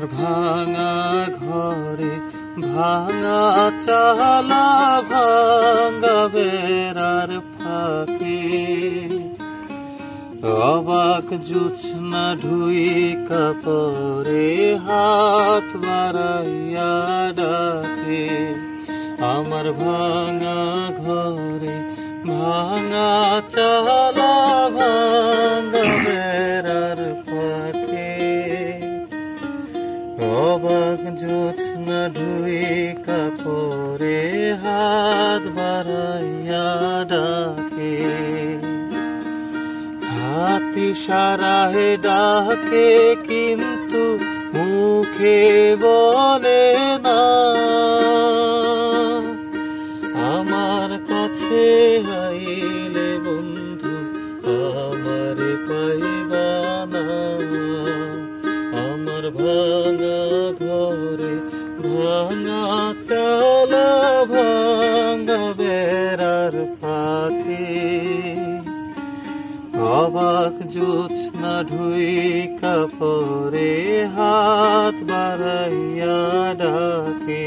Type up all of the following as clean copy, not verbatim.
ভাঙা ঘরে ভাঙা চালা ভাঙা বেড়ার ফাঁকে অবাক জোছনা ঢুই কাপড়ে হাত বাড়াইয়া ডাকে আমার ভাঙা ঘরে ভাঙা চালা ভাঙা বেড়ার ফাঁকে অবাক জোছনা ঢুই কাপড়ে হাত বাড়াইয়া ডাকে হাত ইশারায় ডাকে কিন্তু মুখে বলে না আমার কাছে আইলে বন্ধু আমারে পাইবা না আমার ভাঙা ঘরে ভাঙা চালা ভাঙা বেড়ার ফাঁকে অবাক জোছনা ঢুই কাপড়ে হাত বাড়াইয়া ডাকে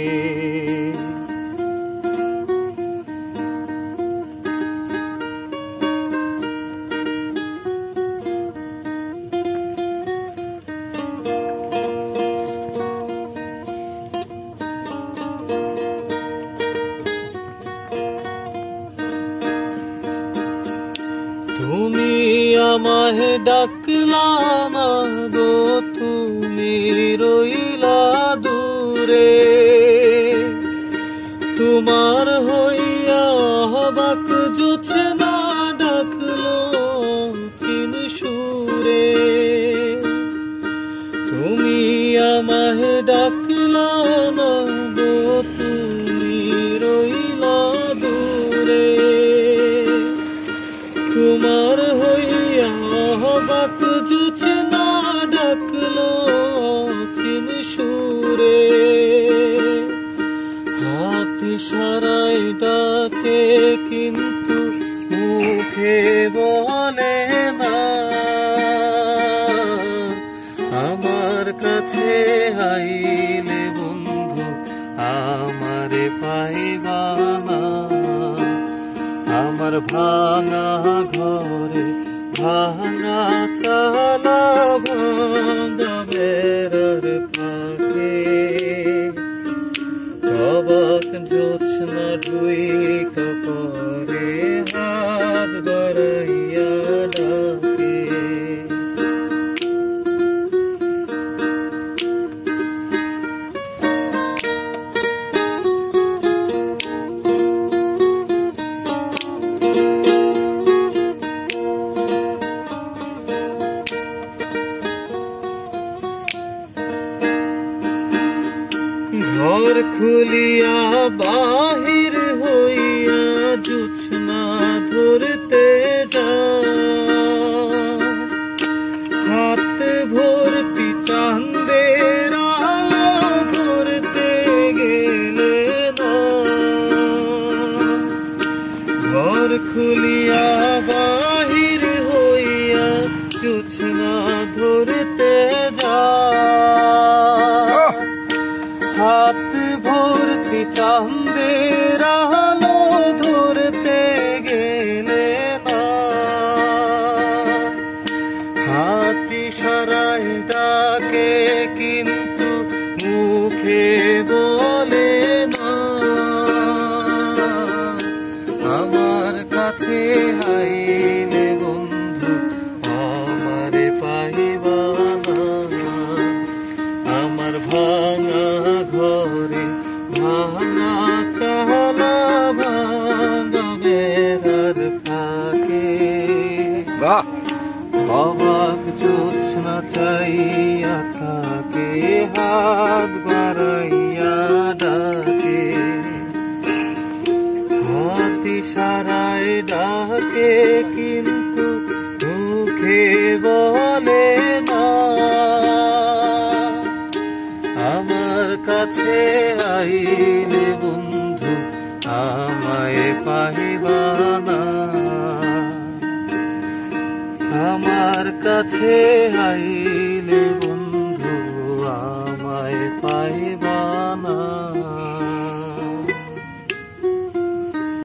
তুমি আমায় ডাকলা না গো তুমি রইলা দূরে তোমার হইয়া হবাক জোছনা ডাকলো চিন সুরে তুমি আমায় ডাকলা না গো তুমি রইলা দূরে তোমার হইয়া হবাক জোছনা ডাকলো চিন সুরে হাত ইশারায় ডাকে কিন্তু মুখে বলে না আমার কাছে আইলে বন্ধু আমারে পাইবা না আমার ভাঙা ঘরে ভাঙা চালা ভাঙা বেড়ার ফাঁকে অবাক জোছনা ঢুই কাপড়ে হাত বাড়াইয়া ডাকে ঘর খুলিয়া বাহির হইয়া জোছনা ধরতে যা হাত ভর্তি চাঁদের আলো ধরতে গেলে না ঘর খুলিয়া বাহির হইয়া জোছনা ধরতে যা হাত ভর্তি চাঁদের আলো ধরতে গেলে না হাত ইশারায় ডাকে কিন্তু মুখে বলে না আমার কাছে আইলে বন্ধু আমারে পাইবা না আমার ভাঙা ঘরে ভাঙা চালা ভাঙা বেড়ার ফাঁকে অবাক জোছনা চাইয়া থাকে হাত বাড়াইয়া ডাকে হাত ইশারায় ডাকে কিন্তু মুখে বলে না আমার কাছে আইলে বন্ধু আমায় পাইবা না আমার কাছে আইলে বন্ধু আমায় আমায় পাইবা